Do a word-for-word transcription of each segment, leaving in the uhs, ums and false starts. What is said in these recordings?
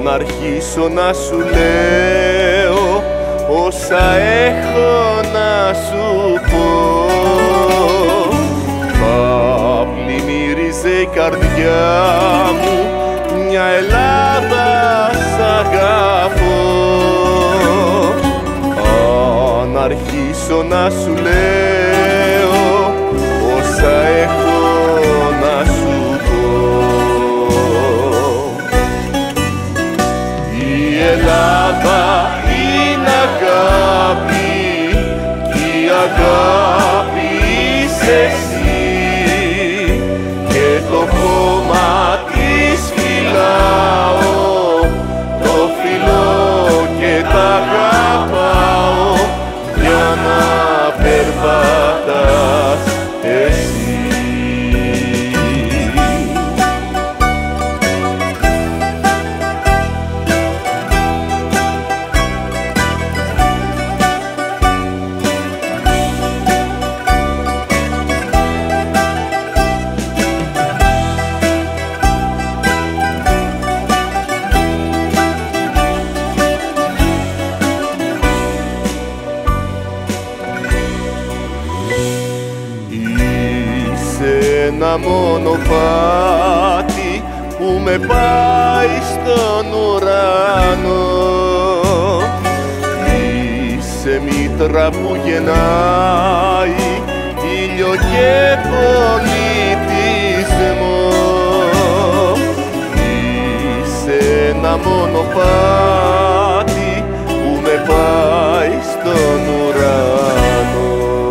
να αρχίσω να σου λέω όσα έχω να σου πω. Θα πλημμύριζε η καρδιά μου μια Ελλάδα σ' αγαπώ. Αν αρχίσω να σου λέω όσα έχω να σου πω. Η Ελλάδα είναι αγάπη κι η αγάπη είσαι εσύ και το χώμα της φυλάω, το φιλώ και τα αγαπάω για να περπατάς εσύ. Ένα μονοπάτι που με πάει στον ουρανό. Είσαι μήτρα που γεννάει ήλιο και πολιτισμό. Είσαι ένα μονοπάτι που με πάει στον ουρανό.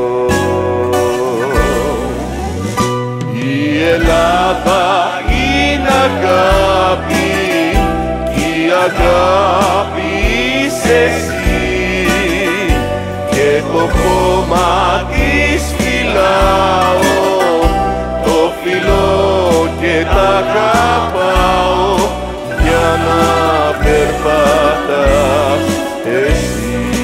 Η Ελλάδα είναι αγάπη κι η αγάπη είσαι εσύ και το χώμα της φυλάω, το φιλώ και τα αγαπάω για να περπατάς εσύ.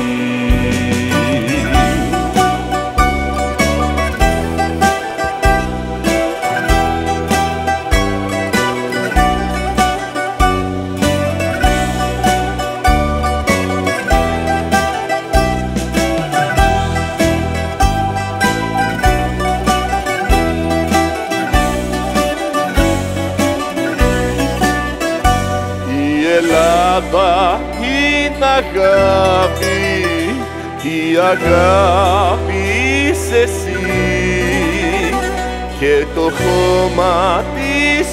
Η Ελλάδα είναι αγάπη κι η αγάπη είσαι εσύ και το χώμα της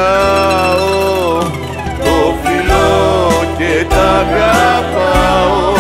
φυλάω, το φιλώ και τα αγαπάω